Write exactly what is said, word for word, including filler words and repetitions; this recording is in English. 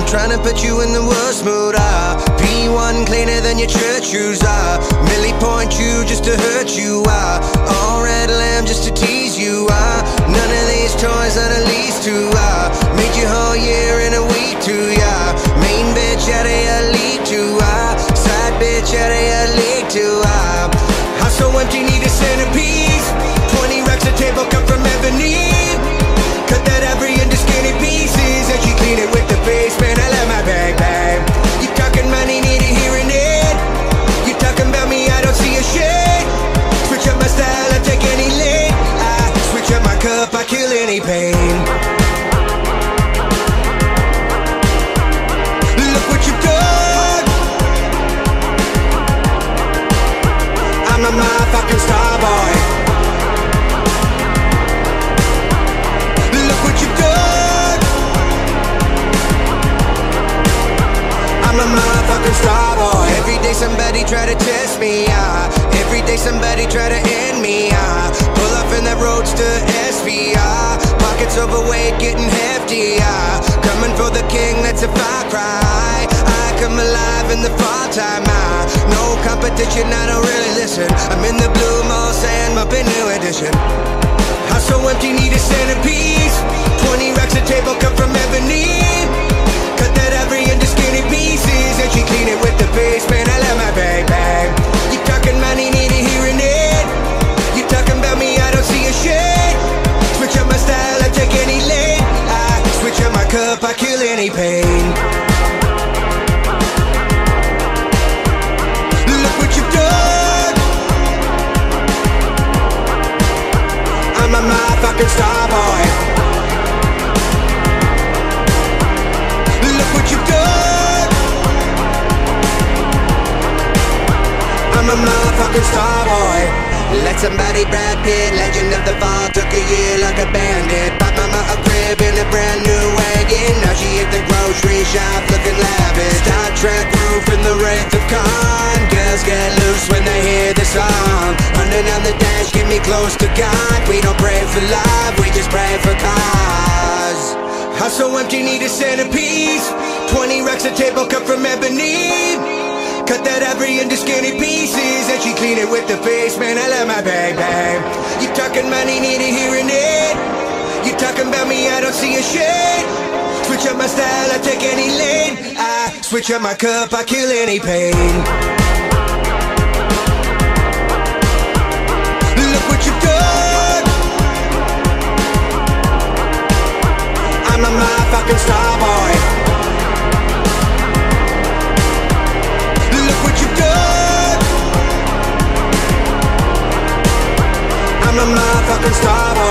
trying to put you in the worst mood, ah. P one cleaner than your church shoes, ah. Millie point you just to hurt you, ah. All red lamb just to tease you, ah. None of these toys are the least to, ah. Made you whole year in a week too, yeah. Main bitch out of your league too, ah. Side bitch out of your league too, ah. House so empty, need a centerpiece. Twenty racks of table cut from ebony. Cut that every into skinny pieces, and she clean it with the face. Man, I love my bag, babe. You talking money, need a hearing aid. You talking about me, I don't see a shade. Switch up my style, I take any lane. I switch up my cup, I kill any pain. Look what you've done. I'm a motherfucking Starboy. Look what you've done. I'm a motherfucking Starboy. Every day somebody try to test me, ah. Every day somebody try to end me, ah. Pull up in that Roadster S V, ah. Pockets overweight, getting hefty, ah. Coming for the king, that's a far cry. I come alive in the fall time, ah. No competition, I don't really listen. I'm in the blue mall sand, up in new edition. House so empty, need a centerpiece. Twenty racks of table cut from ebony. Cut that every into skinny pieces, and she clean it with the face. Man, I love my bag, babe. You talking money, need a hearing aid. You talking about me, I don't see a shade. Switch up my style, I take any lane. I switch up my cup, I kill any pain. Look what you've done. I'm a motherfucking Starboy. Look what you've done. I'm a motherfucking Starboy. Let somebody Brad Pitt, legend of the fall. Took a year like a bandit. Bought mama a crib in a brand new wagon. Now she at the grocery shop looking lavish. Star Trek roof in the Wraith of Khan. Girls get loose when they hear the song. Running down the dash, get me close to God. We don't pray for love, we just pray for cause. House so empty, need a centerpiece. Twenty racks of table cut from ebony. Cut that every into skinny pieces, and she clean it with the face. Man, I love my bag, babe. You talking money, need a hearing aid. You talking about me, I don't see a shade. Switch up my style, I take any lane. I switch up my cup, I kill any pain. Look what you've done. I'm a motherfucking Starboy. Look what you've done. I'm a motherfucking Starboy.